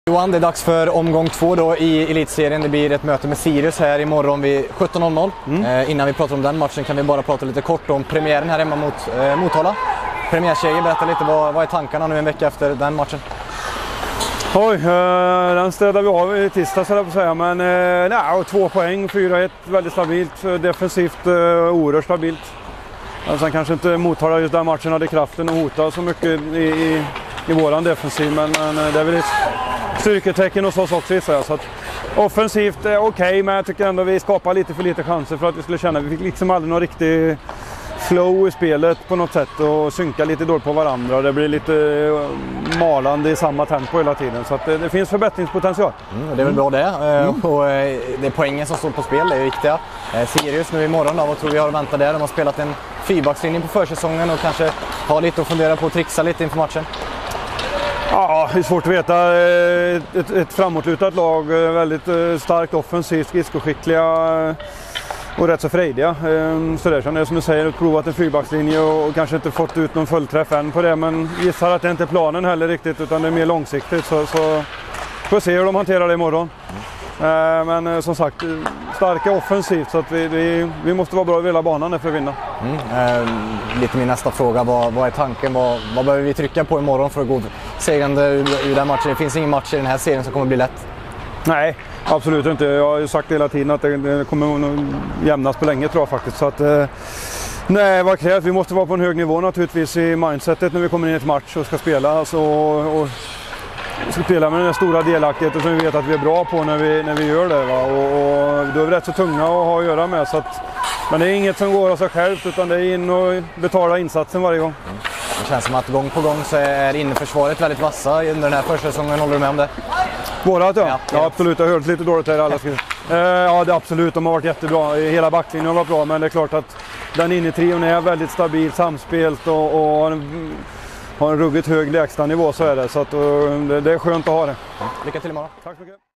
Johan, det är dags för omgång 2 då i elitserien. Det blir ett möte med Sirius här imorgon vid 17:00. Innan vi pratar om den matchen kan vi bara prata lite kort om premiären här hemma mot Motala. Premiärseger, berätta lite, vad är tankarna nu en vecka efter den matchen? Oj, den städar vi av i tisdag så jag på säga, men 2 poäng, 4-1, väldigt stabilt, defensivt oerhört stabilt. Sen kanske inte Motala just den matchen hade kraften att hota så mycket i våran defensiv, men det är väl ett styrketecken hos oss också, så att offensivt är okej, men jag tycker ändå vi skapar lite för lite chanser för att vi skulle känna vi fick liksom aldrig någon riktig flow i spelet på något sätt och synka lite dåligt på varandra. Det blir lite malande i samma tempo hela tiden, så att det finns förbättringspotential. Det är väl bra det. Och det är poängen som står på spel, det är viktiga. Sirius nu imorgon då, vad tror vi har att vänta där? De har spelat en fyrbackslinje på försäsongen och kanske har lite att fundera på att trixa lite inför matchen. Ja, det är svårt att veta. Ett framåtlutat lag, väldigt starkt offensivt, skridskoskickliga och rätt så frejdiga. Så det är som du säger, provat en fyrbackslinje och kanske inte fått ut någon fullträff än på det, men gissar att det inte är planen heller riktigt, utan det är mer långsiktigt, så får se hur de hanterar det imorgon. Men som sagt, starka offensivt, så att vi måste vara bra över hela banan för att vinna. Lite min nästa fråga, vad är tanken? Vad behöver vi trycka på imorgon för att gå segrande ur den matchen? Det finns ingen match i den här serien som kommer bli lätt. Nej, absolut inte. Jag har ju sagt hela tiden att det kommer jämnas på länge, tror jag faktiskt. Så att, nej, vad krävs? Vi måste vara på en hög nivå naturligtvis i mindsetet när vi kommer in i ett match och ska spela. Alltså, och ska spela med den här stora delaktigheten som vi vet att vi är bra på när vi gör det. Va? Och då är vi rätt så tunga att ha att göra med. Så att, men det är inget som går av sig självt, utan det är in och betala insatsen varje gång. Det känns som att gång på gång så är inneförsvaret väldigt vassa under den här första säsongen. Håller du med om det? Vårat, ja. Ja, absolut. Jag har hört lite dåligt här. Ja, det är absolut. De har varit jättebra. Hela backlinjen har varit bra, men det är klart att den innetrion är väldigt stabil, samspelt och har en ruggigt hög lägstanivå, så är det. Så att, det är skönt att ha det. Lycka till imorgon. Tack så mycket.